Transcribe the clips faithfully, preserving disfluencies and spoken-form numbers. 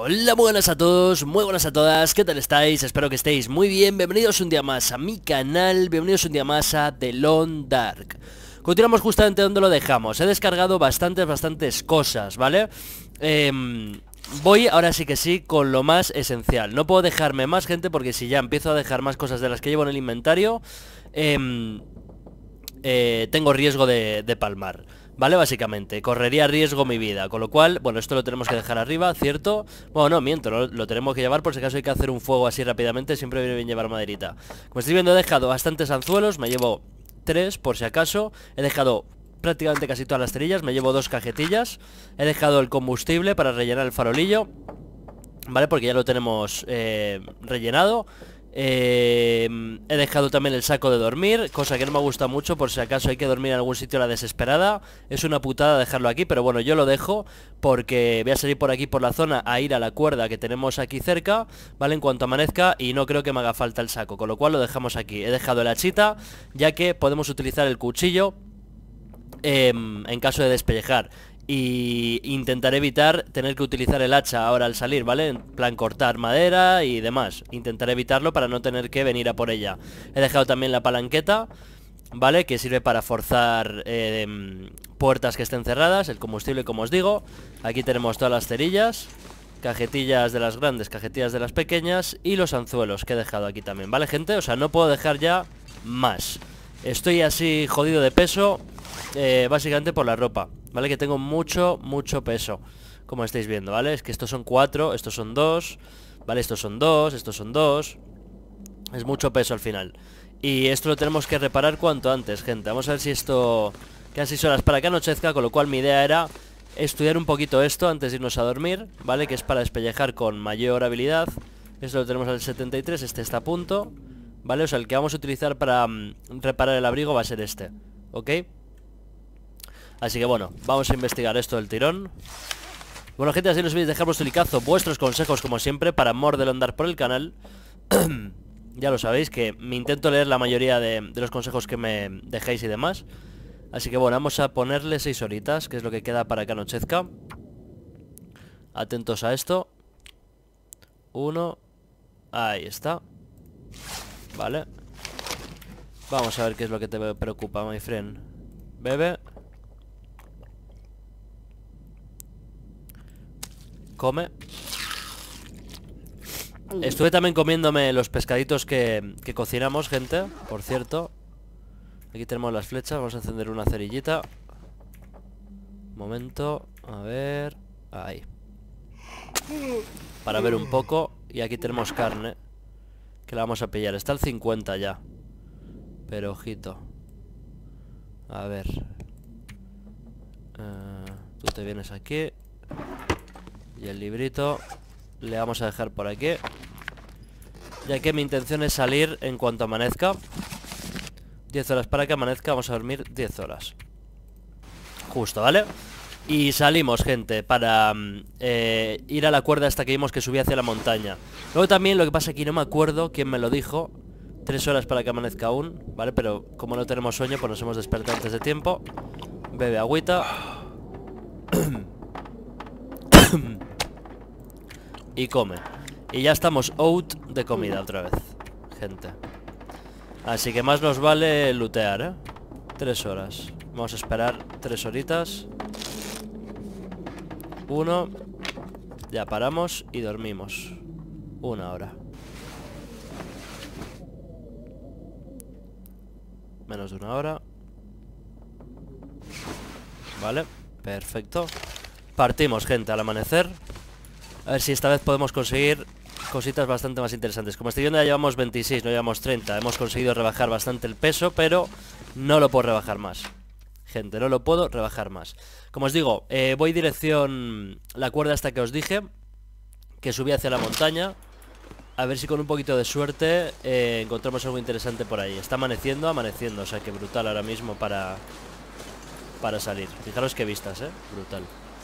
Hola, buenas a todos, muy buenas a todas, ¿qué tal estáis? Espero que estéis muy bien, bienvenidos un día más a mi canal, bienvenidos un día más a The Lone Dark. Continuamos justamente donde lo dejamos, he descargado bastantes, bastantes cosas, ¿vale? Eh, voy ahora sí que sí con lo más esencial, no puedo dejarme más, gente, porque si ya empiezo a dejar más cosas de las que llevo en el inventario, eh, eh, tengo riesgo de, de palmar. Vale, básicamente, correría riesgo mi vida. Con lo cual, bueno, esto lo tenemos que dejar arriba, ¿cierto? Bueno, no, miento, lo, lo tenemos que llevar por si acaso hay que hacer un fuego así rápidamente. Siempre viene bien llevar maderita. Como estáis viendo, he dejado bastantes anzuelos. Me llevo tres, por si acaso. He dejado prácticamente casi todas las cerillas. Me llevo dos cajetillas. He dejado el combustible para rellenar el farolillo, ¿vale? Porque ya lo tenemos eh, rellenado. Eh, he dejado también el saco de dormir, cosa que no me gusta mucho por si acaso hay que dormir en algún sitio a la desesperada. Es una putada dejarlo aquí, pero bueno, yo lo dejo porque voy a salir por aquí por la zona a ir a la cuerda que tenemos aquí cerca, ¿vale? En cuanto amanezca, y no creo que me haga falta el saco, con lo cual lo dejamos aquí. He dejado el hachita, ya que podemos utilizar el cuchillo eh, en caso de despellejar. Y intentaré evitar tener que utilizar el hacha ahora al salir, ¿vale? En plan cortar madera y demás. Intentaré evitarlo para no tener que venir a por ella. He dejado también la palanqueta, ¿vale? Que sirve para forzar eh, puertas que estén cerradas. El combustible, como os digo. Aquí tenemos todas las cerillas, cajetillas de las grandes, cajetillas de las pequeñas, y los anzuelos que he dejado aquí también, ¿vale, gente? O sea, no puedo dejar ya más. Estoy así jodido de peso, eh, básicamente por la ropa, ¿vale? Que tengo mucho, mucho peso, como estáis viendo, ¿vale? Es que estos son cuatro, estos son dos, ¿vale? Estos son dos, estos son dos. Es mucho peso al final. Y esto lo tenemos que reparar cuanto antes, gente. Vamos a ver si esto... Quedan seis horas para que anochezca, con lo cual mi idea era estudiar un poquito esto antes de irnos a dormir, ¿vale? Que es para despellejar con mayor habilidad. Esto lo tenemos al setenta y tres, este está a punto, ¿vale? O sea, el que vamos a utilizar para um, reparar el abrigo va a ser este, ¿ok? Así que bueno, vamos a investigar esto del tirón. Bueno, gente, así no os olvidéis dejar vuestro licazo, vuestros consejos como siempre para more de Lone Dark por el canal. Ya lo sabéis, que me intento leer la mayoría de, de los consejos que me dejéis y demás. Así que bueno, vamos a ponerle seis horitas, que es lo que queda para que anochezca. Atentos a esto. Uno. Ahí está. Vale. Vamos a ver qué es lo que te preocupa, my friend. Bebe. Come. Estuve también comiéndome los pescaditos que, que cocinamos, gente. Por cierto. Aquí tenemos las flechas. Vamos a encender una cerillita. Momento. A ver. Ahí. Para ver un poco. Y aquí tenemos carne, que la vamos a pillar. Está al cincuenta ya. Pero ojito. A ver. uh, Tú te vienes aquí. Y el librito le vamos a dejar por aquí, ya que mi intención es salir en cuanto amanezca. Diez horas para que amanezca. Vamos a dormir diez horas justo, ¿vale? Y salimos, gente, para eh, ir a la cuerda hasta que vimos que subía hacia la montaña. Luego también, lo que pasa aquí, no me acuerdo quién me lo dijo. Tres horas para que amanezca aún, ¿vale? Pero como no tenemos sueño, pues nos hemos despertado antes de tiempo. Bebe agüita. Y come. Y ya estamos out de comida otra vez, gente. Así que más nos vale lootear, ¿eh? Tres horas. Vamos a esperar tres horitas. Uno. Ya paramos y dormimos. Una hora. Menos de una hora. Vale, perfecto. Partimos, gente, al amanecer. A ver si esta vez podemos conseguir cositas bastante más interesantes. Como estoy viendo, ya llevamos veintiséis, no llevamos treinta. Hemos conseguido rebajar bastante el peso, pero no lo puedo rebajar más, gente, no lo puedo rebajar más. Como os digo, eh, voy dirección la cuerda hasta que os dije, que subí hacia la montaña. A ver si con un poquito de suerte eh, encontramos algo interesante por ahí. Está amaneciendo, amaneciendo, o sea que brutal ahora mismo para, para salir. Fijaros qué vistas, eh, brutal.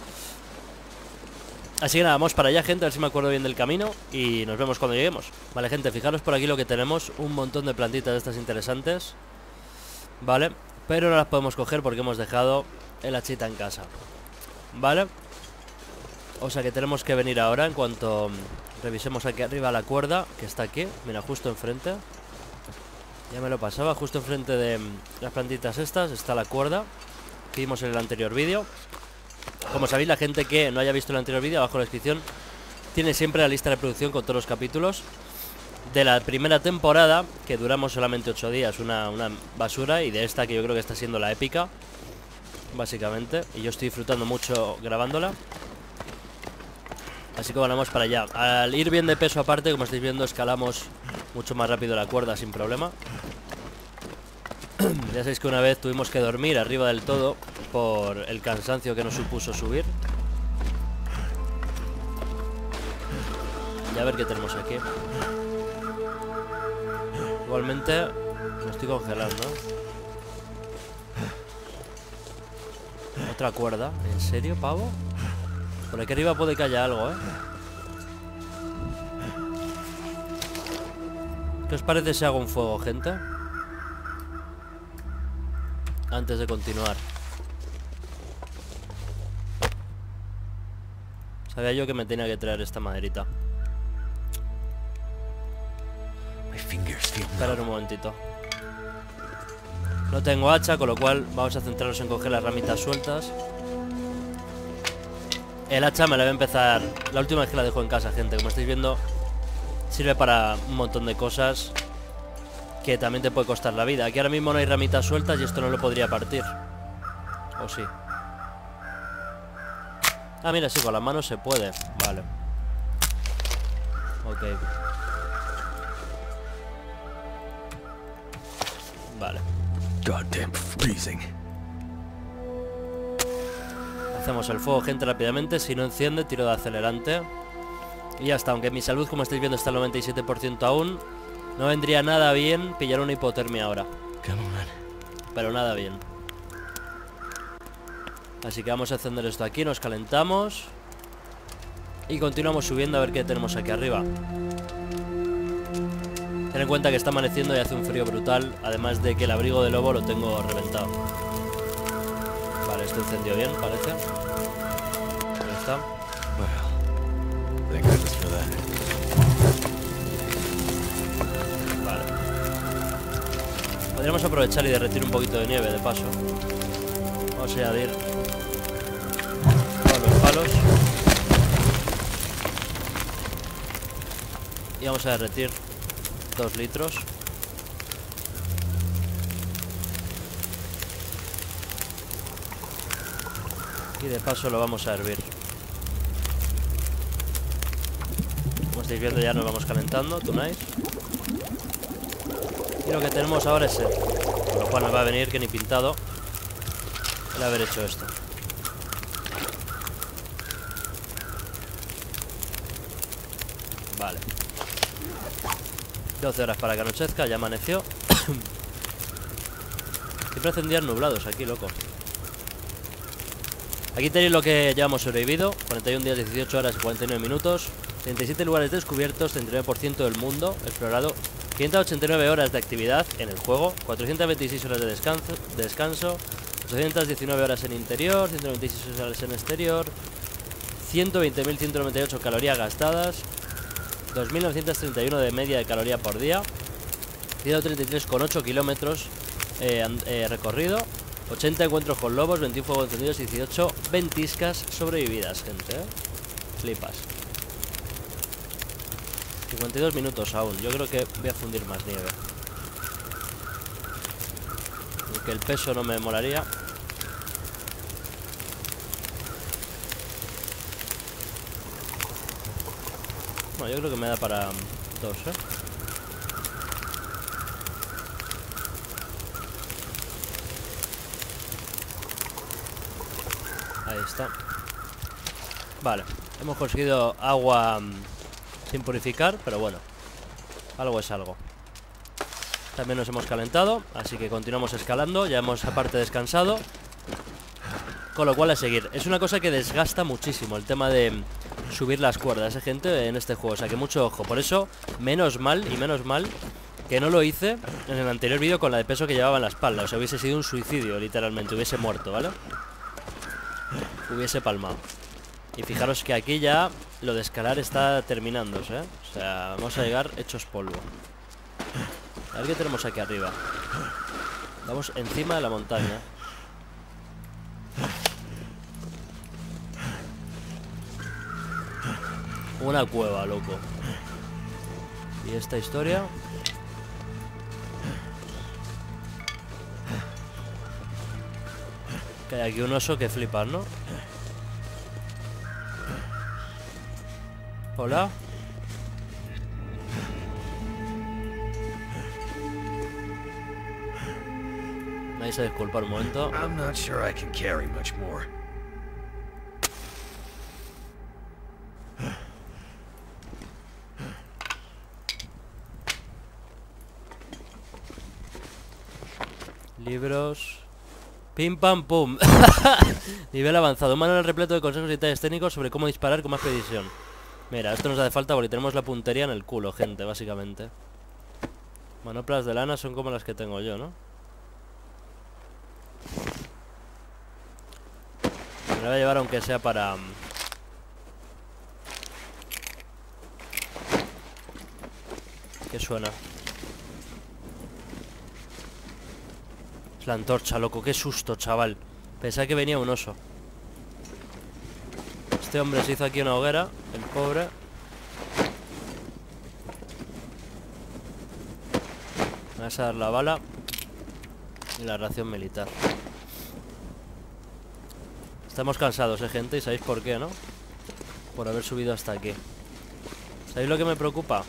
Así que nada, vamos para allá, gente, a ver si me acuerdo bien del camino. Y nos vemos cuando lleguemos. Vale, gente, fijaros por aquí lo que tenemos. Un montón de plantitas de estas interesantes, vale, pero no las podemos coger porque hemos dejado el hachita en casa, ¿vale? O sea que tenemos que venir ahora en cuanto revisemos aquí arriba la cuerda, que está aquí. Mira, justo enfrente. Ya me lo pasaba, justo enfrente de las plantitas estas está la cuerda que vimos en el anterior vídeo. Como sabéis, la gente que no haya visto el anterior vídeo, abajo en la descripción tiene siempre la lista de reproducción con todos los capítulos de la primera temporada, que duramos solamente ocho días, una, una basura, y de esta que yo creo que está siendo la épica, básicamente. Y yo estoy disfrutando mucho grabándola. Así que vamos para allá. Al ir bien de peso aparte, como estáis viendo, escalamos mucho más rápido la cuerda sin problema. Ya sabéis que una vez tuvimos que dormir arriba del todo por el cansancio que nos supuso subir. Y a ver qué tenemos aquí. Igualmente me estoy congelando. Otra cuerda. ¿En serio, pavo? Por aquí arriba puede que haya algo, ¿eh? ¿Qué os parece si hago un fuego, gente? Antes de continuar. Sabía yo que me tenía que traer esta maderita. Esperad un momentito. No tengo hacha, con lo cual vamos a centrarnos en coger las ramitas sueltas. El hacha me la voy a empezar. La última vez que la dejo en casa, gente. Como estáis viendo, sirve para un montón de cosas que también te puede costar la vida. Aquí ahora mismo no hay ramitas sueltas y esto no lo podría partir. ¿O sí? Ah, mira, sí, con las manos se puede. Vale. Ok. Vale. Goddamn freezing. Hacemos el fuego, gente, rápidamente. Si no enciende, tiro de acelerante. Y ya está, aunque mi salud, como estáis viendo, está al noventa y siete por ciento aún. No vendría nada bien pillar una hipotermia ahora. Pero nada bien. Así que vamos a encender esto aquí, nos calentamos y continuamos subiendo a ver qué tenemos aquí arriba. Ten en cuenta que está amaneciendo y hace un frío brutal. Además de que el abrigo de lobo lo tengo reventado. Vale, esto encendió bien, parece. Ahí está. Vale. Podríamos aprovechar y derretir un poquito de nieve de paso. Vamos a añadir todos los palos. Y vamos a derretir dos litros. Y de paso lo vamos a hervir. Como estáis viendo, ya nos vamos calentando, tunáis. Y lo que tenemos ahora es sed, con lo cual nos va a venir que ni pintado el haber hecho esto. Vale. doce horas para que anochezca, ya amaneció. Siempre hacen días nublados aquí, loco. Aquí tenéis lo que llevamos sobrevivido. cuarenta y un días, dieciocho horas y cuarenta y nueve minutos. treinta y siete lugares descubiertos, treinta y nueve por ciento del mundo explorado. quinientas ochenta y nueve horas de actividad en el juego. cuatrocientas veintiséis horas de descanso, de descanso. ochocientas diecinueve horas en interior. ciento noventa y seis horas en exterior. ciento veinte mil ciento noventa y ocho calorías gastadas. dos mil novecientos treinta y uno de media de caloría por día. ciento treinta y tres coma ocho kilómetros eh, eh, recorrido. ochenta encuentros con lobos, veintiuno fuegos encendidos y dieciocho ventiscas sobrevividas, gente, ¿eh? Flipas. cincuenta y dos minutos aún. Yo creo que voy a fundir más nieve. Aunque el peso no me molaría. Bueno, yo creo que me da para dos, ¿eh? Ahí está. Vale, hemos conseguido agua um, sin purificar, pero bueno, algo es algo. También nos hemos calentado, así que continuamos escalando. Ya hemos aparte descansado, con lo cual a seguir. Es una cosa que desgasta muchísimo el tema de subir las cuerdas, ¿eh, gente? En este juego, o sea que mucho ojo. Por eso, menos mal y menos mal que no lo hice en el anterior vídeo con la de peso que llevaba en la espalda. O sea, hubiese sido un suicidio, literalmente, hubiese muerto, ¿vale? Hubiese palmado. Y fijaros que aquí ya lo de escalar está terminándose, ¿eh? O sea, vamos a llegar hechos polvo. A ver qué tenemos aquí arriba. Vamos encima de la montaña. Una cueva, loco. ¿Y esta historia? Que hay aquí un oso que flipas, ¿no? Hola. Me vais a disculpar un momento. I'm not sure I can carry much more. Libros. Pim pam pum. Nivel avanzado. Un manual repleto de consejos y detalles técnicos sobre cómo disparar con más precisión. Mira, esto nos hace falta porque tenemos la puntería en el culo, gente, básicamente. Manoplas de lana son como las que tengo yo, ¿no? Me la voy a llevar aunque sea para... ¿Qué suena? Es la antorcha, loco, qué susto, chaval. Pensaba que venía un oso. Este hombre se hizo aquí una hoguera, el pobre. Me vas a dar la bala y la ración militar. Estamos cansados, eh, gente, y sabéis por qué, ¿no? Por haber subido hasta aquí. ¿Sabéis lo que me preocupa?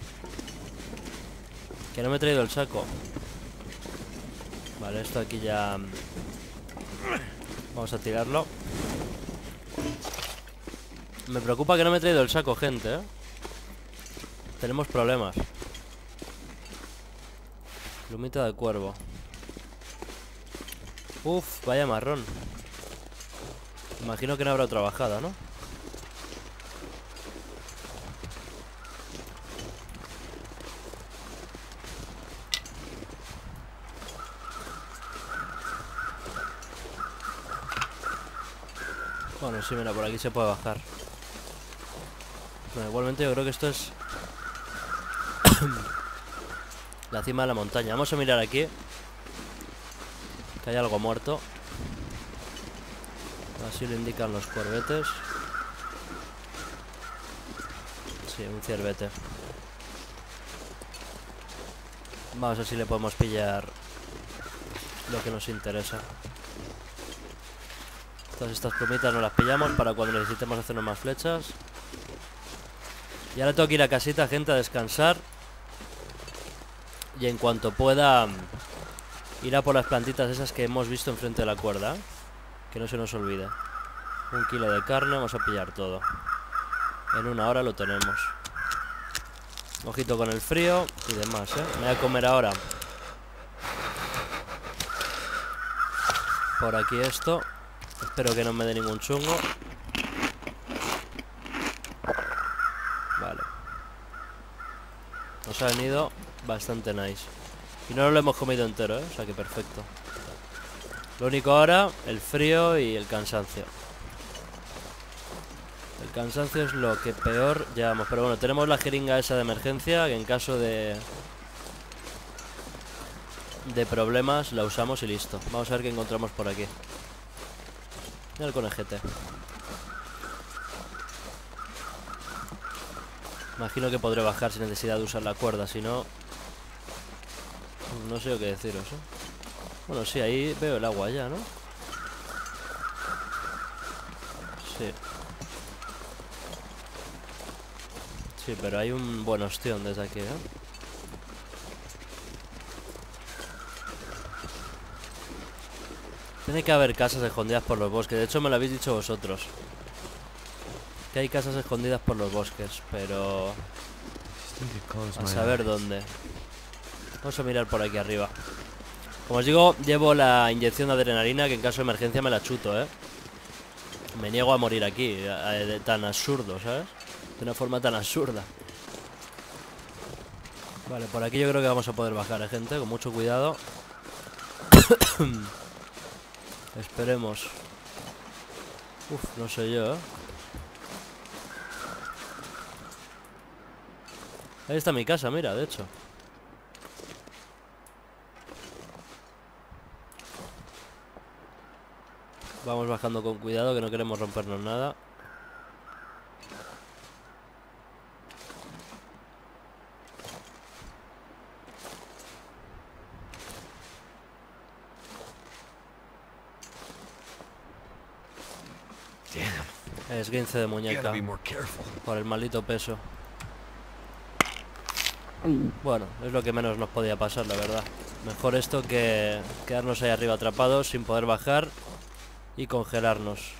Que no me he traído el saco. Vale, esto aquí ya... Vamos a tirarlo. Me preocupa que no me he traído el saco, gente, ¿eh? Tenemos problemas. Plumita de cuervo. Uf, vaya marrón. Imagino que no habrá otra bajada, ¿no? Bueno, sí, mira, por aquí se puede bajar. Bueno, igualmente yo creo que esto es la cima de la montaña. Vamos a mirar aquí, que hay algo muerto. Así lo indican los cuervetes. Sí, un ciervete. Vamos a ver si le podemos pillar lo que nos interesa. Todas estas plumitas nos las pillamos para cuando necesitemos hacernos más flechas. Y ahora tengo que ir a casita, gente, a descansar. Y en cuanto pueda, ir a por las plantitas esas que hemos visto enfrente de la cuerda, ¿eh? Que no se nos olvide. Un kilo de carne, vamos a pillar todo. En una hora lo tenemos. Ojito con el frío y demás, ¿eh? Me voy a comer ahora por aquí esto. Espero que no me dé ningún chungo. Vale. Nos ha venido bastante nice. Y no lo hemos comido entero, ¿eh? O sea que perfecto. Lo único ahora, el frío y el cansancio. El cansancio es lo que peor llevamos. Pero bueno, tenemos la jeringa esa de emergencia, que en caso de de problemas la usamos y listo. Vamos a ver qué encontramos por aquí. Mira el conejete. Imagino que podré bajar sin necesidad de usar la cuerda, si no... No sé qué deciros, ¿eh? Bueno, sí, ahí veo el agua ya, ¿no? Sí. Sí, pero hay un buen ostión desde aquí, ¿eh? Tiene que haber casas escondidas por los bosques. De hecho, me lo habéis dicho vosotros, que hay casas escondidas por los bosques, pero... a saber dónde. Vamos a mirar por aquí arriba. Como os digo, llevo la inyección de adrenalina, que en caso de emergencia me la chuto, ¿eh? Me niego a morir aquí, eh, tan absurdo, ¿sabes? De una forma tan absurda. Vale, por aquí yo creo que vamos a poder bajar, ¿eh, gente? Con mucho cuidado. Esperemos. Uf, no sé yo, ¿eh? Ahí está mi casa, mira, de hecho. Vamos bajando con cuidado, que no queremos rompernos nada. Esguince de muñeca por el maldito peso. Bueno, es lo que menos nos podía pasar, la verdad. Mejor esto que quedarnos ahí arriba atrapados sin poder bajar y congelarnos.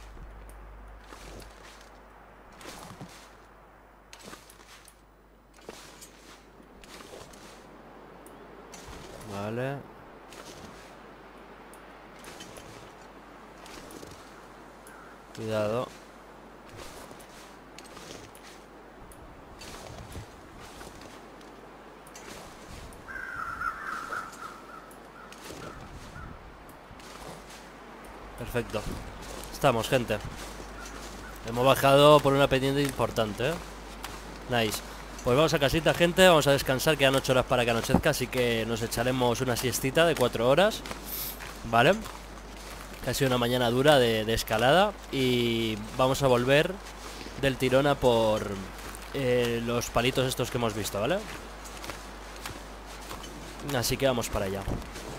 Vale. Cuidado. Perfecto. Estamos, gente. Hemos bajado por una pendiente importante, ¿eh? Nice. Pues vamos a casita, gente. Vamos a descansar. Quedan ocho horas para que anochezca, así que nos echaremos una siestita de cuatro horas. Vale. Que ha sido una mañana dura de, de escalada. Y vamos a volver del tirón a por eh, los palitos estos que hemos visto, ¿vale? Así que vamos para allá.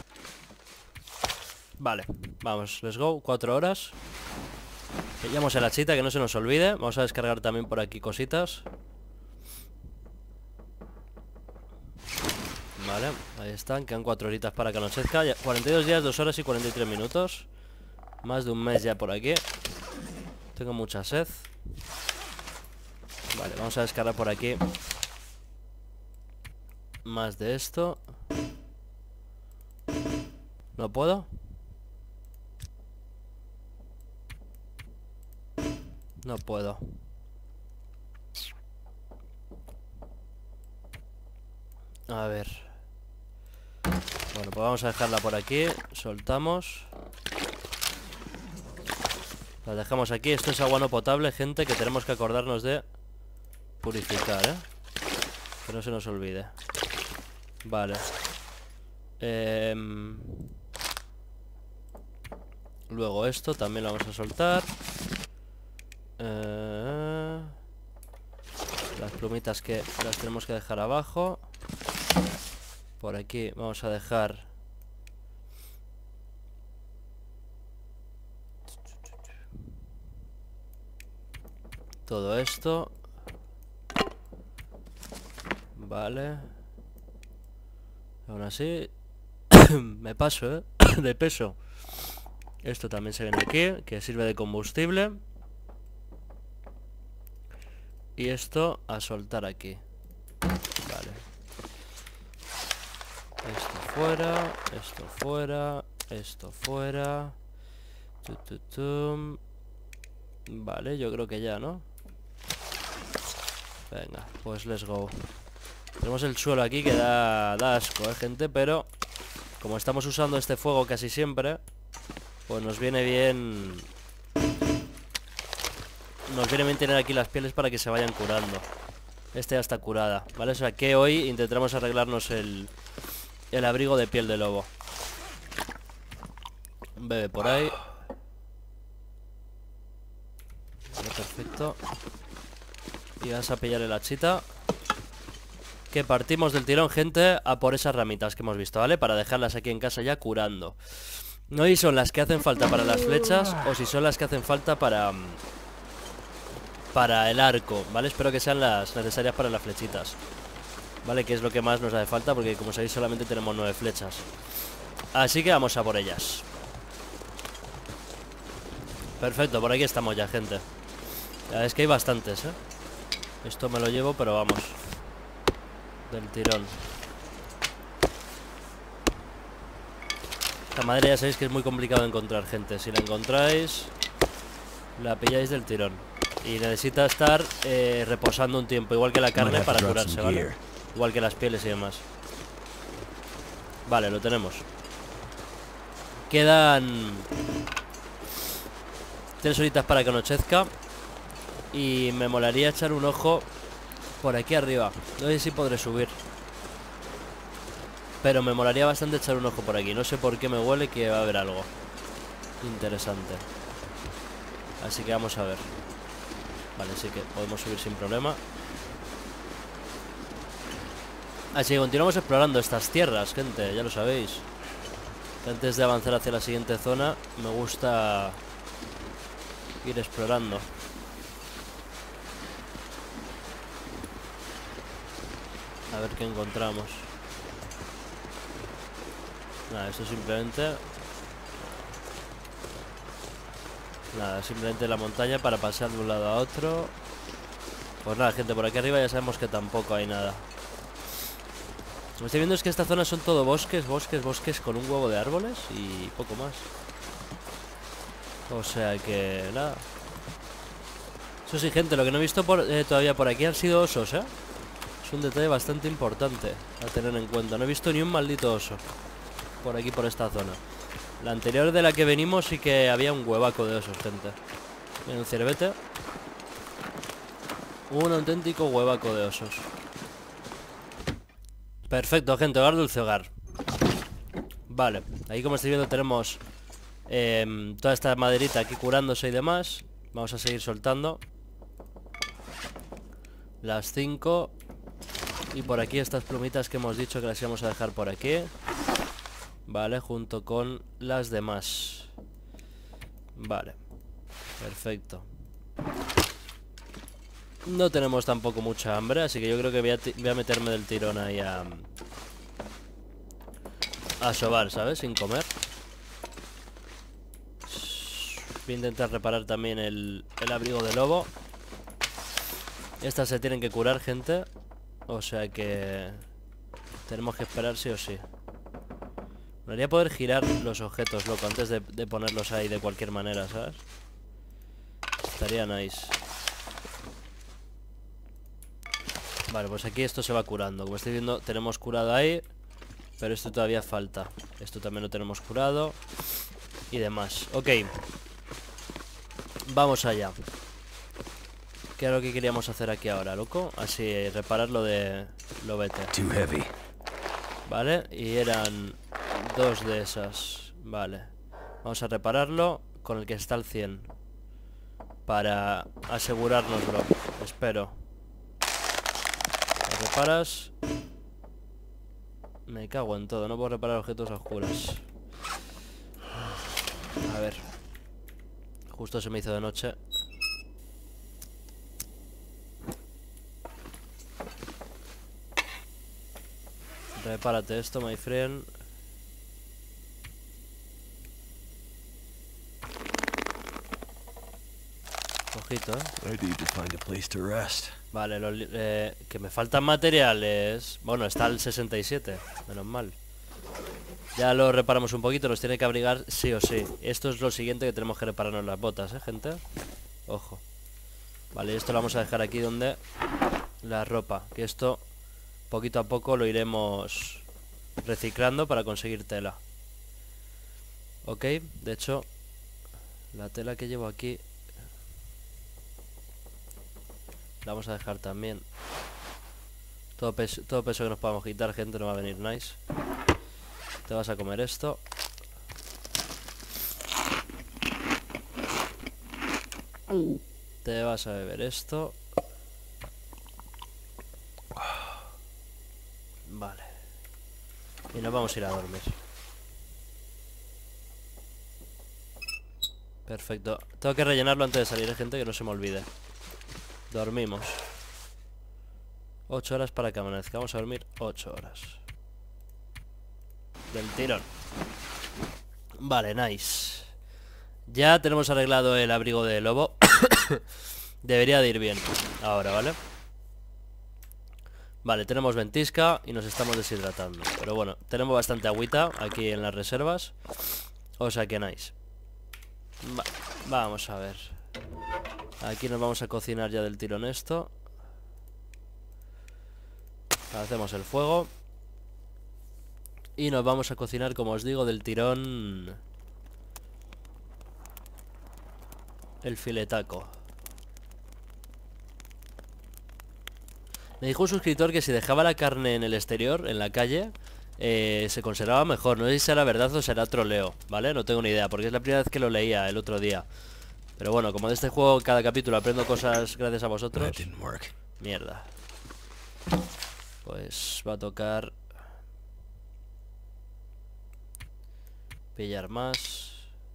Vale, vamos, let's go, cuatro horas. Pillamos el hachita, que no se nos olvide. Vamos a descargar también por aquí cositas. Vale, ahí están, quedan cuatro horitas para que anochezca. Ya, cuarenta y dos días, dos horas y cuarenta y tres minutos. Más de un mes ya por aquí. Tengo mucha sed. Vale, vamos a descargar por aquí más de esto. ¿No puedo? No puedo. A ver. Bueno, pues vamos a dejarla por aquí. Soltamos. La dejamos aquí. Esto es agua no potable, gente, que tenemos que acordarnos de purificar, ¿eh? Que no se nos olvide. Vale. Eh... Luego esto también lo vamos a soltar. Eh... Las plumitas que las tenemos que dejar abajo. Por aquí vamos a dejar todo esto. Vale. Aún así me paso, ¿eh? De peso. Esto también se viene aquí, que sirve de combustible. Y esto a soltar aquí. Vale. Esto fuera, esto fuera, esto fuera. Tu, tu, tum. Vale, yo creo que ya, ¿no? Venga, pues let's go. Tenemos el suelo aquí que da, da asco, ¿eh, gente? Pero como estamos usando este fuego casi siempre, pues nos viene bien... Nos viene bien tener aquí las pieles para que se vayan curando. Este ya está curada, ¿vale? O sea que hoy intentaremos arreglarnos el, el abrigo de piel de lobo. Bebe por ahí. Vale, perfecto. Y vas a pillar el hachita. Que partimos del tirón, gente, a por esas ramitas que hemos visto, ¿vale? Para dejarlas aquí en casa ya curando. No si son las que hacen falta para las flechas o si son las que hacen falta para... Para el arco, ¿vale? Espero que sean las necesarias para las flechitas, ¿vale? Que es lo que más nos hace falta, porque como sabéis solamente tenemos nueve flechas. Así que vamos a por ellas. Perfecto, por aquí estamos ya, gente. Ya es que hay bastantes, ¿eh? Esto me lo llevo, pero vamos, del tirón. Esta madera ya sabéis que es muy complicado de encontrar, gente. Si la encontráis, la pilláis del tirón. Y necesita estar eh, reposando un tiempo, igual que la carne, para curarse, ¿vale? Igual que las pieles y demás. Vale, lo tenemos. Quedan tres horitas para que anochezca. Y me molaría echar un ojo Por aquí arriba. No sé si podré subir. Pero me molaría bastante echar un ojo por aquí. No sé por qué me huele que va a haber algo interesante. Así que vamos a ver. Vale, sí que podemos subir sin problema. Así que continuamos explorando estas tierras, gente. Ya lo sabéis. Antes de avanzar hacia la siguiente zona, me gusta ir explorando. A ver qué encontramos. Nada, esto simplemente... Nada, simplemente la montaña para pasar de un lado a otro. Pues nada, gente, por aquí arriba ya sabemos que tampoco hay nada. Lo que estoy viendo es que esta zona son todo bosques, bosques, bosques con un huevo de árboles y poco más. O sea que nada. Eso sí, gente, lo que no he visto por, eh, todavía por aquí han sido osos, ¿eh? Es un detalle bastante importante a tener en cuenta. No he visto ni un maldito oso por aquí, por esta zona. La anterior de la que venimos sí que había un huevaco de osos, gente. Mira, un ciervete. Un auténtico huevaco de osos. Perfecto, gente, hogar dulce hogar. Vale, ahí como estáis viendo tenemos eh, toda esta maderita aquí curándose y demás. Vamos a seguir soltando las cinco. Y por aquí estas plumitas que hemos dicho que las íbamos a dejar por aquí. Vale, junto con las demás. Vale, perfecto. No tenemos tampoco mucha hambre, así que yo creo que voy a, voy a meterme del tirón ahí a... A sobar, ¿sabes? Sin comer. Voy a intentar reparar también el, el abrigo de lobo. Estas se tienen que curar, gente. O sea que... tenemos que esperar sí o sí. Me haría poder girar los objetos, loco, antes de, de ponerlos ahí de cualquier manera, ¿sabes? Estaría nice. Vale, pues aquí esto se va curando. Como estoy viendo, tenemos curado ahí. Pero esto todavía falta. Esto también lo tenemos curado. Y demás. Ok. Vamos allá. ¿Qué es lo que queríamos hacer aquí ahora, loco? Así, reparar lo de... lo vete. Too heavy. Vale, y eran dos de esas. Vale. Vamos a repararlo con el que está al cien. Para asegurarnos, bro. Espero. Lo reparas. Me cago en todo, no puedo reparar objetos a oscuras. A ver. Justo se me hizo de noche. Repárate esto, my friend. Ojito, eh. I need to find a place to rest. Vale, lo, eh, que me faltan materiales. Bueno, está el sesenta y siete. Menos mal. Ya lo reparamos un poquito. Nos tiene que abrigar sí o sí. Esto es lo siguiente que tenemos que repararnos las botas, eh, gente. Ojo. Vale, esto lo vamos a dejar aquí donde... la ropa. Que esto poquito a poco lo iremos reciclando para conseguir tela. Ok, de hecho la tela que llevo aquí la vamos a dejar también. Todo peso, todo peso que nos podamos quitar, gente, no va a venir nice. Te vas a comer esto. Te vas a beber esto. Vale. Y nos vamos a ir a dormir. Perfecto. Tengo que rellenarlo antes de salir, ¿eh, gente? Que no se me olvide. Dormimos ocho horas para que amanezca. Vamos a dormir ocho horas del tirón. Vale, nice. Ya tenemos arreglado el abrigo de lobo. Debería de ir bien ahora, ¿vale? Vale, tenemos ventisca y nos estamos deshidratando. Pero bueno, tenemos bastante agüita aquí en las reservas. O sea que nice. Va, vamos a ver. Aquí nos vamos a cocinar ya del tirón esto. Hacemos el fuego. Y nos vamos a cocinar, como os digo, del tirón el filetaco. Me dijo un suscriptor que si dejaba la carne en el exterior, en la calle, eh, se conservaba mejor. No sé si será verdad o será troleo, ¿vale? No tengo ni idea, porque es la primera vez que lo leía el otro día. Pero bueno, como de este juego cada capítulo aprendo cosas gracias a vosotros. Mierda. Pues va a tocar pillar más.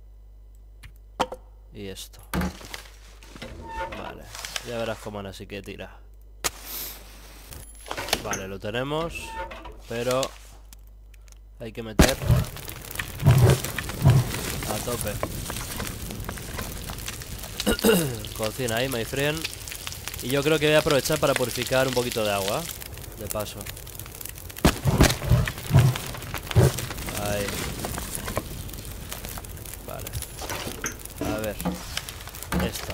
Y esto. Vale, ya verás cómo Ana sí que tira. Vale, lo tenemos, pero hay que meter a tope. Cocina ahí, my friend. Y yo creo que voy a aprovechar para purificar un poquito de agua, de paso. Ahí. Vale. A ver. Esto.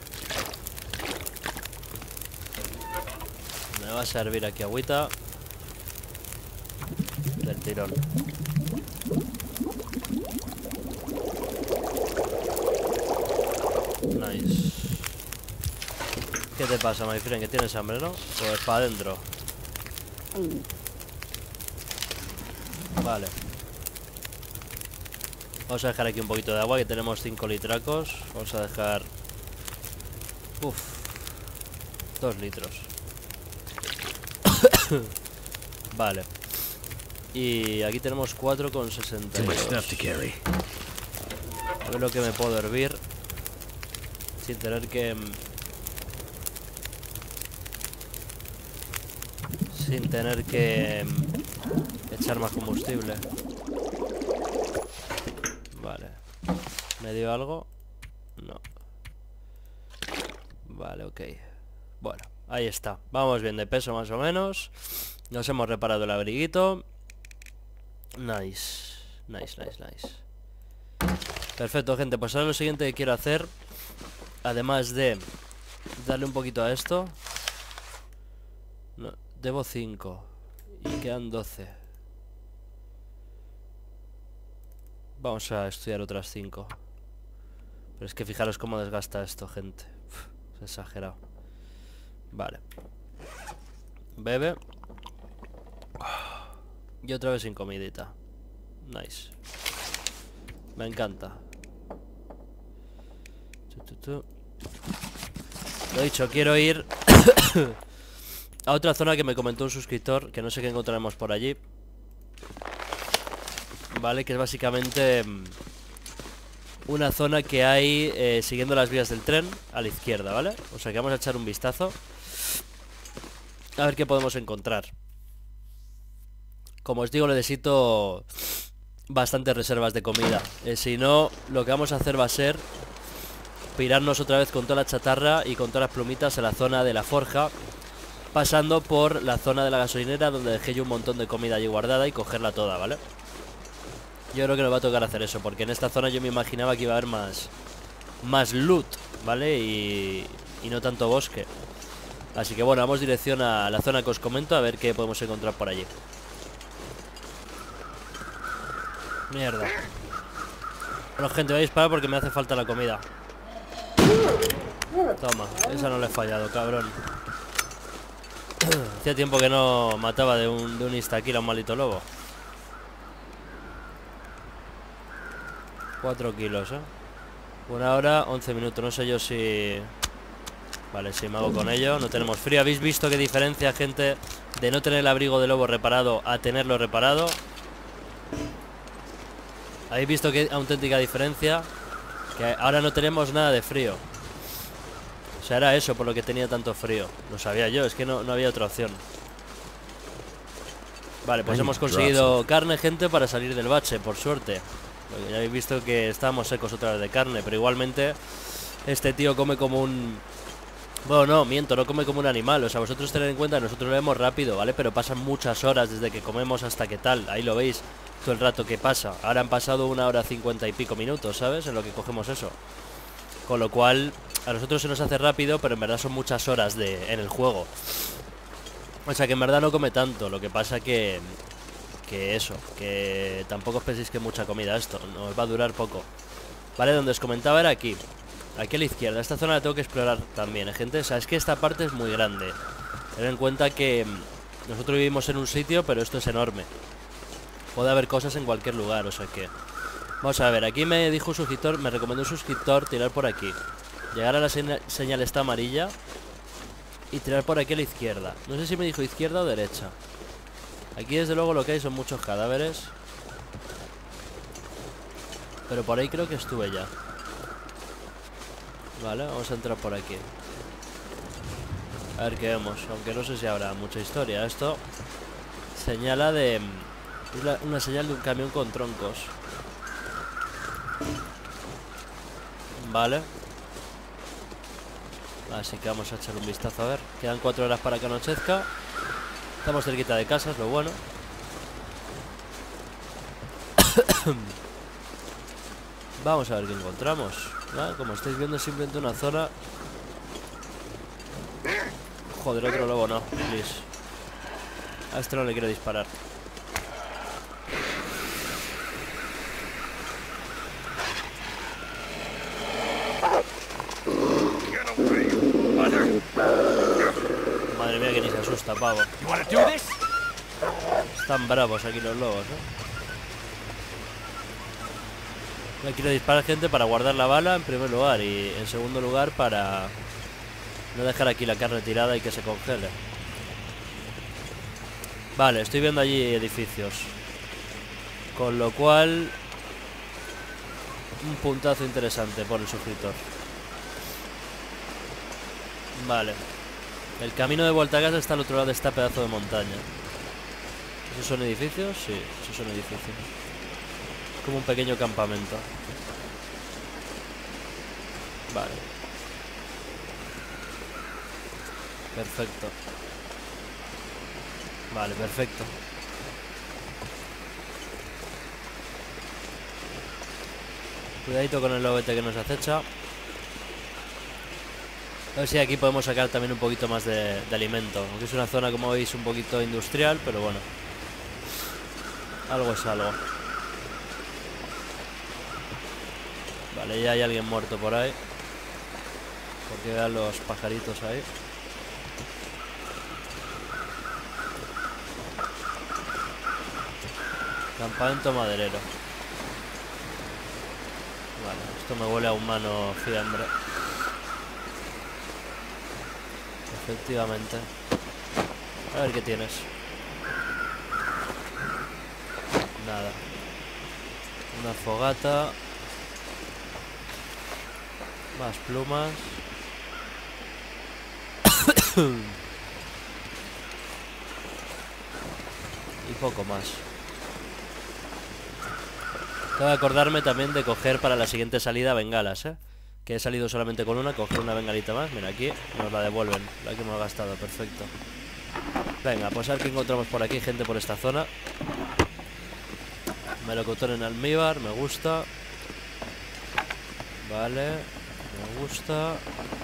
Me va a servir aquí agüita del tirón. Nice. ¿Qué te pasa, my friend? Que tienes hambre, ¿no? Pues para adentro. Vale. Vamos a dejar aquí un poquito de agua, que tenemos cinco litracos. Vamos a dejar... Uf. Dos litros. Vale. Y aquí tenemos cuatro con sesenta y dos. A ver lo que me puedo hervir sin tener que... Sin tener que echar más combustible. Vale. ¿Me dio algo? No. Vale, ok. Bueno, ahí está. Vamos bien de peso más o menos. Nos hemos reparado el abriguito. Nice. Nice, nice, nice. Perfecto, gente. Pues ahora lo siguiente que quiero hacer, además de darle un poquito a esto, no, debo cinco y quedan doce. Vamos a estudiar otras cinco. Pero es que fijaros cómo desgasta esto, gente. Uf, es exagerado. Vale. Bebe. Y otra vez sin comidita. Nice. Me encanta. Lo dicho, quiero ir a otra zona que me comentó un suscriptor, que no sé qué encontraremos por allí. Vale, que es básicamente una zona que hay eh, siguiendo las vías del tren a la izquierda, ¿vale? O sea que vamos a echar un vistazo a ver qué podemos encontrar. Como os digo, necesito bastantes reservas de comida. eh, Si no, lo que vamos a hacer va a ser pirarnos otra vez con toda la chatarra y con todas las plumitas a la zona de la forja, pasando por la zona de la gasolinera, donde dejé yo un montón de comida allí guardada, y cogerla toda, ¿vale? Yo creo que nos va a tocar hacer eso, porque en esta zona yo me imaginaba que iba a haber más Más loot, ¿vale? Y, y no tanto bosque. Así que bueno, vamos dirección a la zona que os comento, a ver qué podemos encontrar por allí. Mierda. Bueno, gente, voy a disparar porque me hace falta la comida. Toma, esa no le he fallado, cabrón. Hacía tiempo que no mataba de un, de un insta-kill a un maldito lobo. Cuatro kilos, eh. Una hora, once minutos. No sé yo si... Vale, si me hago con ello. No tenemos frío. ¿Habéis visto qué diferencia, gente, de no tener el abrigo de lobo reparado a tenerlo reparado? ¿Habéis visto qué auténtica diferencia? Que ahora no tenemos nada de frío. O sea, era eso por lo que tenía tanto frío. Lo sabía yo, es que no, no había otra opción. Vale, pues hemos conseguido carne, gente, para salir del bache, por suerte. Porque ya habéis visto que estábamos secos otra vez de carne. Pero igualmente este tío come como un... Bueno, no, miento, no come como un animal. O sea, vosotros tened en cuenta, nosotros lo vemos rápido, ¿vale? Pero pasan muchas horas desde que comemos hasta que tal. Ahí lo veis, todo el rato que pasa. Ahora han pasado una hora cincuenta y pico minutos, ¿sabes? En lo que cogemos eso. Con lo cual, a nosotros se nos hace rápido, pero en verdad son muchas horas de, en el juego. O sea que en verdad no come tanto. Lo que pasa que... Que eso, que tampoco os penséis que mucha comida esto. Nos va a durar poco. Vale, donde os comentaba era aquí. Aquí a la izquierda. Esta zona la tengo que explorar también, ¿eh, gente? O sea, es que esta parte es muy grande. Ten en cuenta que nosotros vivimos en un sitio, pero esto es enorme. Puede haber cosas en cualquier lugar, o sea que... Vamos a ver, aquí me dijo un suscriptor, me recomendó un suscriptor tirar por aquí. Llegar a la señal, señal esta amarilla y tirar por aquí a la izquierda. No sé si me dijo izquierda o derecha. Aquí desde luego lo que hay son muchos cadáveres. Pero por ahí creo que estuve ya. Vale, vamos a entrar por aquí. A ver qué vemos, aunque no sé si habrá mucha historia. Esto señala de... Es la, una señal de un camión con troncos. Vale. Así que vamos a echar un vistazo a ver. Quedan cuatro horas para que anochezca. Estamos cerquita de casa, es lo bueno. Vamos a ver qué encontramos. ¿Vale? Como estáis viendo, es simplemente una zona. Joder, otro lobo no, please. A este no le quiero disparar. Madre mía, que ni se asusta, pavo. Están bravos aquí los lobos, ¿eh? Le quiero disparar, gente, para guardar la bala en primer lugar. Y en segundo lugar para no dejar aquí la carne tirada y que se congele. Vale, estoy viendo allí edificios. Con lo cual, un puntazo interesante por el suscriptor. Vale. El camino de vuelta a casa está al otro lado de esta pedazo de montaña. ¿Esos son edificios? Sí, esos son edificios. Es como un pequeño campamento. Vale. Perfecto. Vale, perfecto. Cuidadito con el lobete que nos acecha. A ver si aquí podemos sacar también un poquito más de, de alimento. Aunque es una zona, como veis, un poquito industrial, pero bueno. Algo es algo. Vale, ya hay alguien muerto por ahí. Porque vean los pajaritos ahí. Campamento maderero. Vale, esto me huele a humano fiambre. Efectivamente. A ver qué tienes. Nada. Una fogata. Más plumas. Y poco más. Tengo que acordarme también de coger para la siguiente salida bengalas, ¿eh? Que he salido solamente con una, coger una bengalita más. Mira, aquí nos la devuelven, la que hemos gastado, perfecto. Venga, pues a ver qué encontramos por aquí, gente por esta zona. Melocotón en almíbar, me gusta. Vale, me gusta.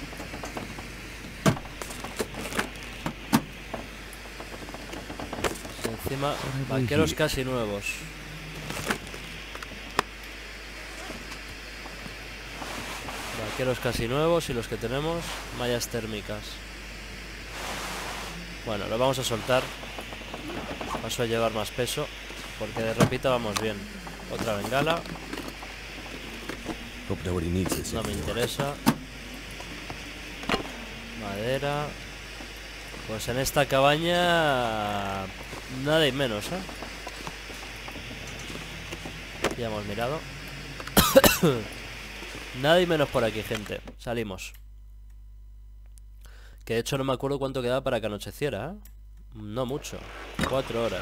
Y encima, vaqueros casi nuevos. Vaqueros casi nuevos y los que tenemos, mallas térmicas. Bueno, lo vamos a soltar. Paso a llevar más peso, porque de repita vamos bien. Otra bengala. No me interesa. Madera. Pues en esta cabaña nada y menos, ¿eh? Ya hemos mirado. Nada y menos por aquí, gente. Salimos. Que de hecho no me acuerdo cuánto quedaba para que anocheciera, ¿eh? No mucho. Cuatro horas.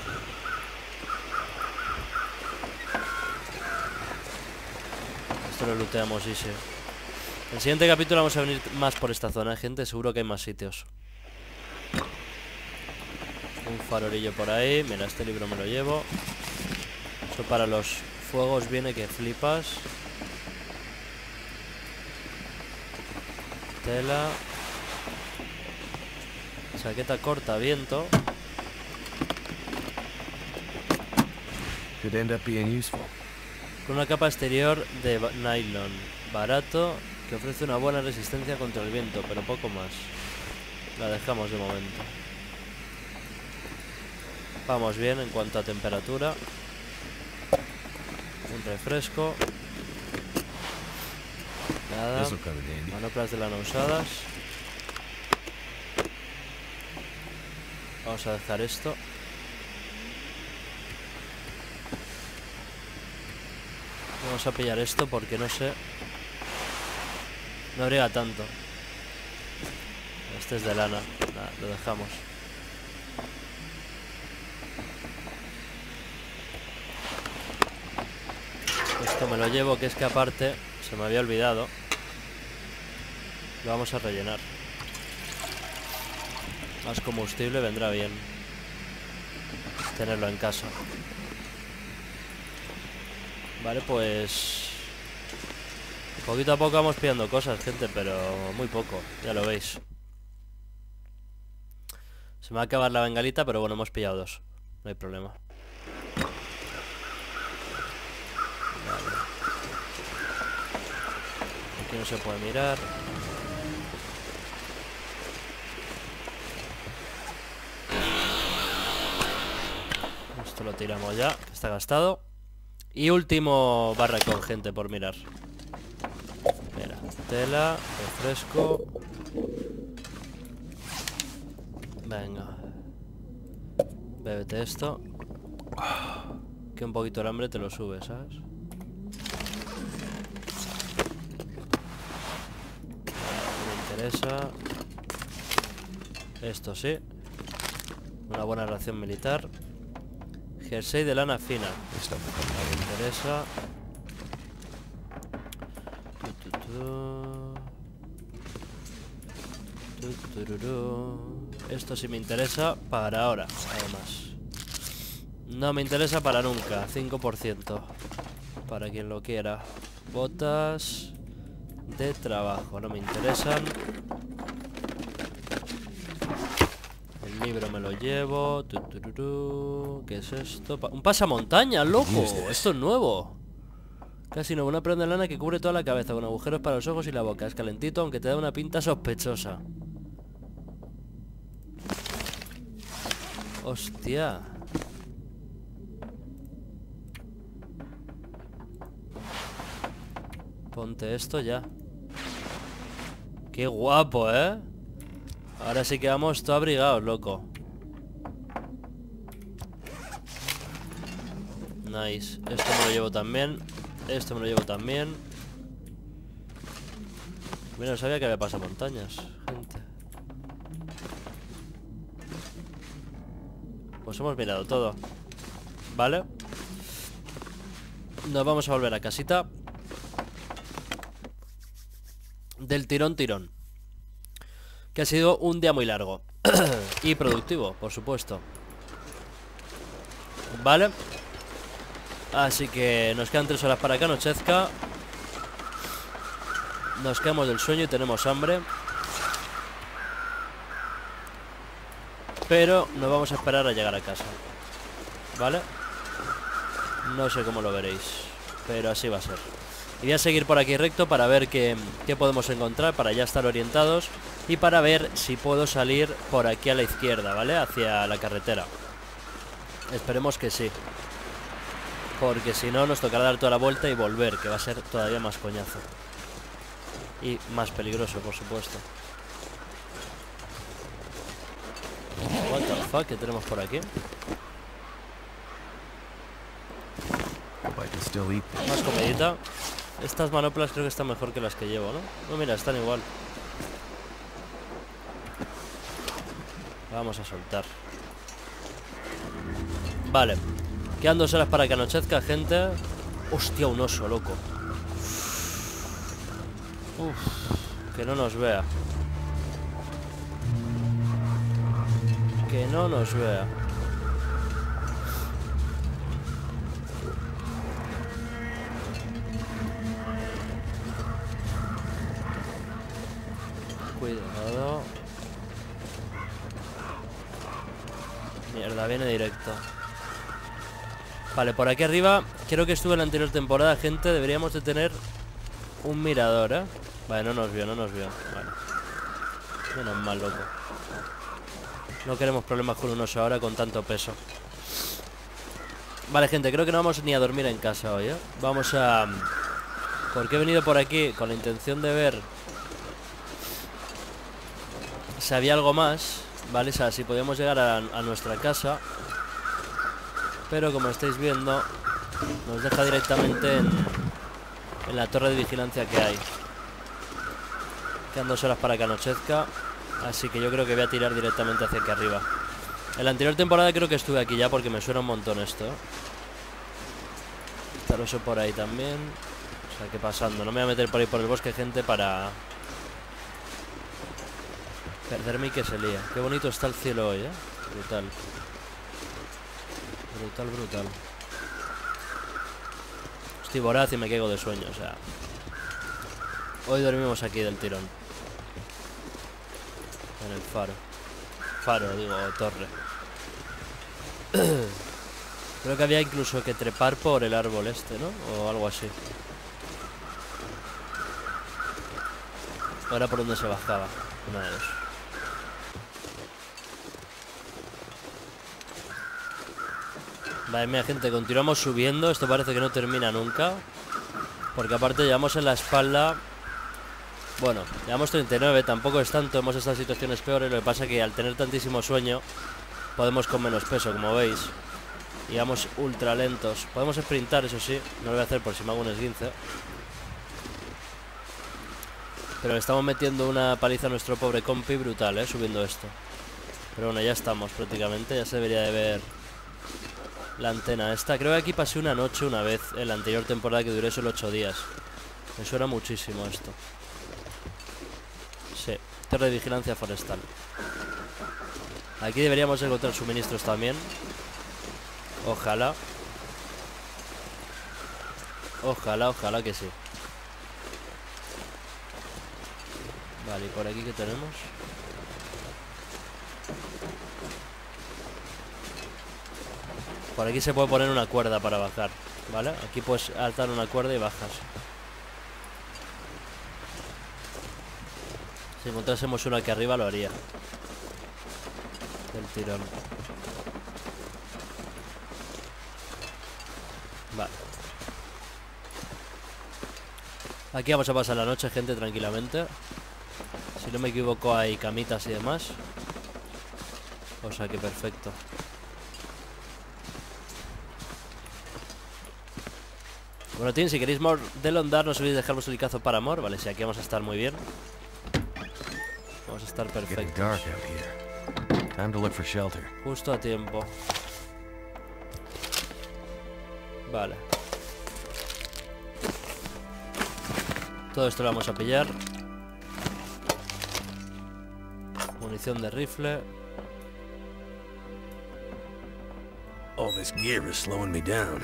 Esto lo looteamos, easy. En el siguiente capítulo vamos a venir más por esta zona, ¿eh, gente? Seguro que hay más sitios. Un farolillo por ahí. Mira, este libro me lo llevo. Eso para los fuegos viene que flipas. Tela. Chaqueta corta, viento. Could end up being useful. Con una capa exterior de nylon barato que ofrece una buena resistencia contra el viento, pero poco más. La dejamos de momento. Vamos bien en cuanto a temperatura. Un refresco. Nada. Manoplas de lana usadas. Vamos a dejar esto. Vamos a pillar esto porque no sé. No abriga tanto. Este es de lana. Nada, lo dejamos. Esto me lo llevo, que es que aparte se me había olvidado. Lo vamos a rellenar. Más combustible vendrá bien tenerlo en casa. Vale, pues poquito a poco vamos pillando cosas, gente, pero muy poco, ya lo veis. Se me va a acabar la bengalita, pero bueno, hemos pillado dos. No hay problema. Vale. Aquí no se puede mirar. Esto lo tiramos ya, que está gastado. Y último barracón, gente, por mirar. Mira, tela, refresco. Venga. Bébete esto. Que un poquito el hambre te lo sube, ¿sabes? Me interesa. Esto sí. Una buena ración militar. Jersey de lana fina. Me interesa. Esto sí me interesa para ahora, además. No me interesa para nunca. cinco por ciento. Para quien lo quiera. Botas de trabajo. No me interesan. El libro me lo llevo. ¿Qué es esto? Un pasamontañas, loco. Esto es nuevo. Casi nuevo. Una prenda de lana que cubre toda la cabeza, con agujeros para los ojos y la boca. Es calentito, aunque te da una pinta sospechosa. Hostia. Ponte esto ya. Qué guapo, ¿eh? Ahora sí que vamos todo abrigados, loco. Nice. Esto me lo llevo también. Esto me lo llevo también. Mira, no sabía que había pasamontañas, gente. Pues hemos mirado todo. Vale. Nos vamos a volver a casita. Del tirón tirón. Que ha sido un día muy largo. Y productivo, por supuesto. Vale. Así que nos quedan tres horas para que anochezca. Nos quedamos del sueño y tenemos hambre. Pero nos vamos a esperar a llegar a casa. ¿Vale? No sé cómo lo veréis, pero así va a ser. Y voy a seguir por aquí recto para ver qué, qué podemos encontrar, para ya estar orientados. Y para ver si puedo salir por aquí a la izquierda, ¿vale? Hacia la carretera. Esperemos que sí. Porque si no nos tocará dar toda la vuelta y volver, que va a ser todavía más coñazo. Y más peligroso, por supuesto. What the fuck, ¿qué tenemos por aquí? Más comidita. Estas manoplas creo que están mejor que las que llevo, ¿no? No, mira, están igual. Vamos a soltar. Vale. Quedan dos horas para que anochezca, gente. Hostia, un oso, loco. Uf, que no nos vea. Que no nos vea. Cuidado. Mierda, viene directo. Vale, por aquí arriba, creo que estuve en la anterior temporada, gente. Deberíamos de tener un mirador, ¿eh? Vale, no nos vio, no nos vio. Vale. Menos mal, loco. No queremos problemas con un oso ahora con tanto peso. Vale, gente, creo que no vamos ni a dormir en casa hoy, ¿eh? Vamos a... Porque he venido por aquí con la intención de ver si había algo más, ¿vale? O sea, si podíamos llegar a, a nuestra casa. Pero como estáis viendo, nos deja directamente en, en la torre de vigilancia que hay. Quedan dos horas para que anochezca, así que yo creo que voy a tirar directamente hacia aquí arriba. En la anterior temporada creo que estuve aquí ya porque me suena un montón esto. Está el oso por ahí también. O sea, que pasando. No me voy a meter por ahí por el bosque, gente, para perderme y que se lía. Qué bonito está el cielo hoy, ¿eh? Brutal. Brutal, brutal. Estoy voraz y me caigo de sueño, o sea. Hoy dormimos aquí del tirón. En el faro. Faro, digo, torre. Creo que había incluso que trepar por el árbol este, ¿no? O algo así. Ahora por donde se bajaba. Una de dos. Vale, mira, gente, continuamos subiendo. Esto parece que no termina nunca. Porque aparte llevamos en la espalda... Bueno, llevamos treinta y nueve, tampoco es tanto. Hemos estado en situaciones peores. Lo que pasa es que al tener tantísimo sueño podemos con menos peso, como veis. Y vamos ultra lentos. Podemos sprintar, eso sí. No lo voy a hacer por si me hago un esguince. Pero le estamos metiendo una paliza a nuestro pobre compi brutal, eh, subiendo esto. Pero bueno, ya estamos prácticamente. Ya se debería de ver la antena esta. Creo que aquí pasé una noche una vez en la anterior temporada, que duré solo ocho días. Me suena muchísimo esto. Sí, torre de vigilancia forestal. Aquí deberíamos encontrar suministros también. Ojalá. Ojalá, ojalá que sí. Vale, ¿y por aquí qué tenemos? Por aquí se puede poner una cuerda para bajar, ¿vale? Aquí puedes atar una cuerda y bajas. Si encontrásemos uno aquí arriba lo haría. Del tirón. Vale. Aquí vamos a pasar la noche, gente, tranquilamente. Si no me equivoco hay camitas y demás. O sea que perfecto. Bueno, Team, si queréis more de Londar, no os olvidéis dejar vuestro licazo para amor. Vale, sí, aquí vamos a estar muy bien. Vamos a estar perfectos. Justo a tiempo. Vale. Todo esto lo vamos a pillar. Munición de rifle. All this gear is slowing me down.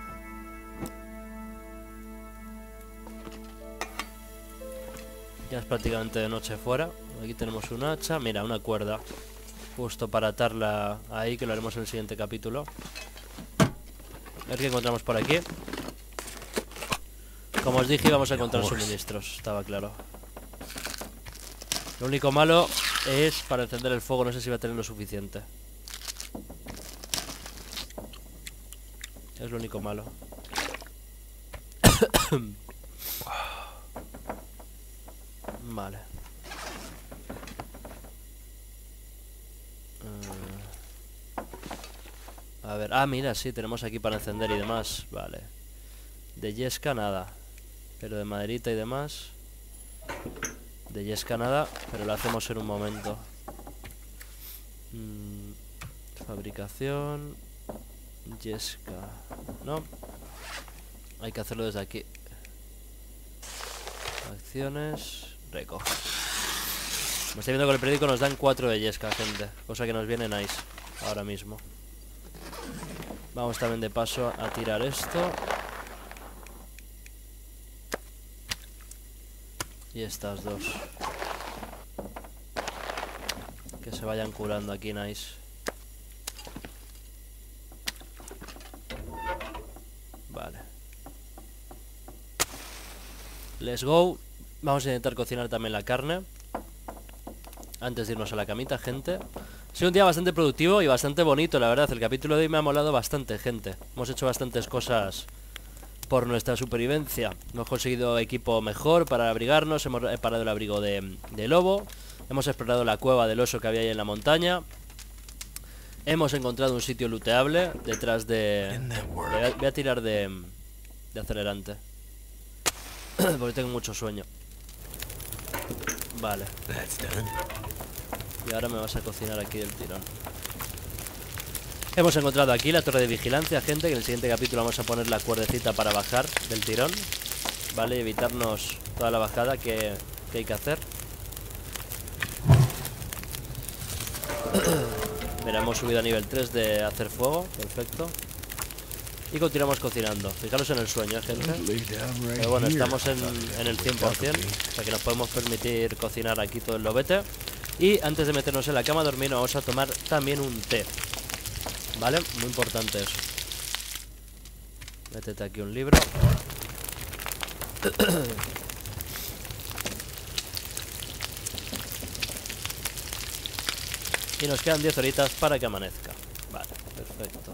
Ya es prácticamente de noche fuera. Aquí tenemos un hacha. Mira, una cuerda. Justo para atarla ahí, que lo haremos en el siguiente capítulo. A ver qué encontramos por aquí. Como os dije, íbamos a encontrar suministros. Estaba claro. Lo único malo es para encender el fuego. No sé si va a tener lo suficiente. Es lo único malo. Vale. Uh, a ver, ah, mira, sí, tenemos aquí para encender y demás. Vale. De yesca nada. Pero de maderita y demás. De yesca nada, pero lo hacemos en un momento. Mm, fabricación. Yesca. No. Hay que hacerlo desde aquí. Acciones. Recoge. Me estoy viendo que con el periódico nos dan cuatro de yesca, gente. Cosa que nos viene nice ahora mismo. Vamos también de paso a tirar esto. Y estas dos. Que se vayan curando aquí, nice. Vale. Let's go. Vamos a intentar cocinar también la carne. antes de irnos a la camita, gente. Ha sido un día bastante productivo y bastante bonito, la verdad. El capítulo de hoy me ha molado bastante, gente. Hemos hecho bastantes cosas por nuestra supervivencia. Hemos conseguido equipo mejor para abrigarnos. Hemos parado el abrigo de, de lobo. Hemos explorado la cueva del oso que había ahí en la montaña. Hemos encontrado un sitio looteable detrás de... de voy a tirar de, de acelerante. Porque tengo mucho sueño. Vale. Y ahora me vas a cocinar aquí del tirón. Hemos encontrado aquí la torre de vigilancia, gente. Que en el siguiente capítulo vamos a poner la cuerdecita para bajar del tirón. Vale, y evitarnos toda la bajada que, que hay que hacer. Mira, hemos subido a nivel tres de hacer fuego. Perfecto. Y continuamos cocinando. Fijaros en el sueño, ¿eh, gente? Pero bueno, estamos en, en el cien por cien. O sea que nos podemos permitir cocinar aquí todo el lobete. Y antes de meternos en la cama a dormir, nos vamos a tomar también un té. ¿Vale? Muy importante eso. Métete aquí un libro. Y nos quedan diez horitas para que amanezca. Vale, perfecto.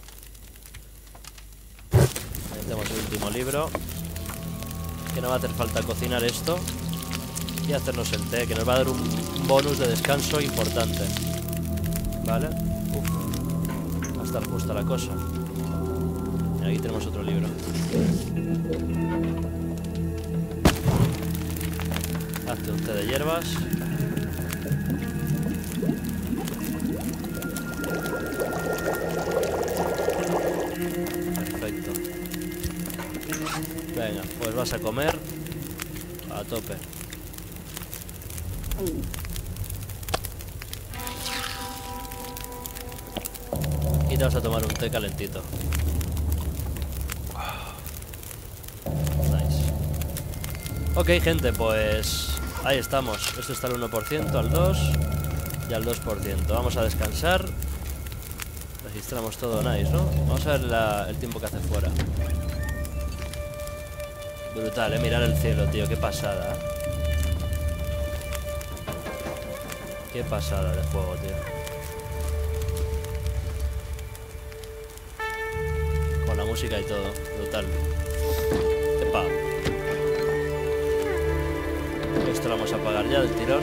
Metemos el último libro. Que no va a hacer falta cocinar esto. Y hacernos el té, que nos va a dar un bonus de descanso importante. Vale. Uf. Va a estar justa la cosa. Y aquí tenemos otro libro. Hazte un té de hierbas. Perfecto. Venga, pues vas a comer a tope. Y te vas a tomar un té calentito. Nice. Ok, gente, pues ahí estamos. Esto está al uno por ciento, al dos por ciento y al dos por ciento. Vamos a descansar. Registramos todo nice, ¿no? Vamos a ver la, el tiempo que hace fuera. Brutal, eh, mirar el cielo, tío, qué pasada, ¿eh? Qué pasada de juego, tío. Con la música y todo, brutal. Epa. Esto lo vamos a apagar ya del tirón.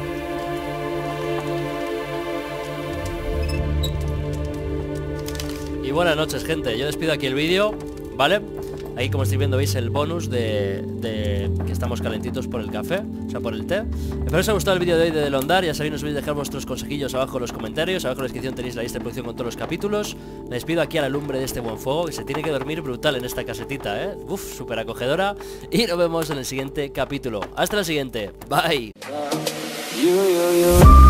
Y buenas noches, gente. Yo despido aquí el vídeo, ¿vale? Ahí, como estáis viendo, veis el bonus de, de que estamos calentitos por el café, o sea, por el té. Espero que os haya gustado el vídeo de hoy de Delondar. Ya sabéis, no os olvidéis dejar vuestros consejillos abajo en los comentarios. Abajo en la descripción tenéis la lista de reproducción con todos los capítulos. Me despido aquí a la lumbre de este buen fuego, que se tiene que dormir brutal en esta casetita, ¿eh? Uf, súper acogedora. Y nos vemos en el siguiente capítulo. Hasta la siguiente. Bye. You, you, you.